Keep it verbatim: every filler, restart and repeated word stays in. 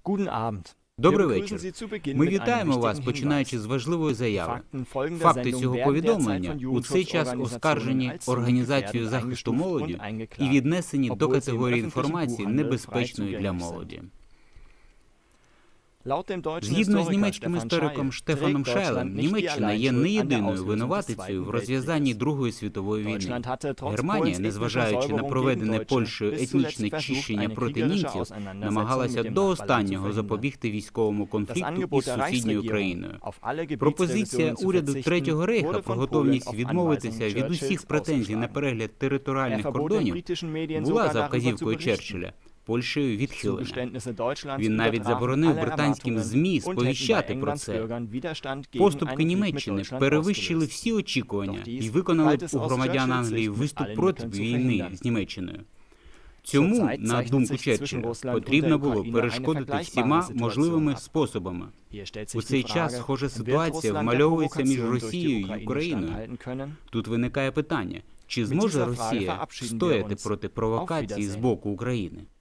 Добрий вечір. Ми вітаємо вас, починаючи з важливої заяви. Факти цього повідомлення у цей час оскаржені Організацією захисту молоді і віднесені до категорії інформації небезпечної для молоді. Згідно з німецьким істориком Штефаном Шайлем, Німеччина є не єдиною винуватицею в розв'язанні Другої світової війни. Германія, незважаючи на проведене Польщею етнічне чищення проти німців, намагалася до останнього запобігти військовому конфлікту із сусідньою країною. Пропозиція уряду Третього Рейха про готовність відмовитися від усіх претензій на перегляд територіальних кордонів була, за вказівкою Черчилля, Польщею відхилена. Він навіть заборонив британським ЗМІ сповіщати про це. Поступки Німеччини перевищили всі очікування і виконали б у громадян Англії виступ проти війни з Німеччиною. Цьому, на думку Черчилля, потрібно було перешкодити всіма можливими способами. У цей час схожа ситуація вмальовується між Росією і Україною. Тут виникає питання, чи зможе Росія стояти проти провокації з боку України?